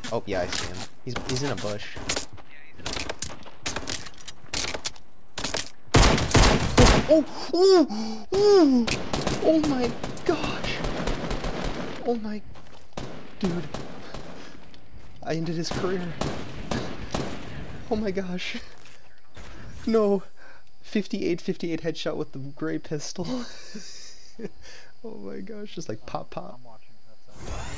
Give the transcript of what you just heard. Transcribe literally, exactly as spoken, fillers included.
Oh yeah, I see him. He's he's in a bush. Oh, oh, oh, oh my gosh. Oh my, dude. I ended his career. Oh my gosh. No. fifty-eight fifty-eight headshot with the gray pistol. Oh my gosh, just like pop pop.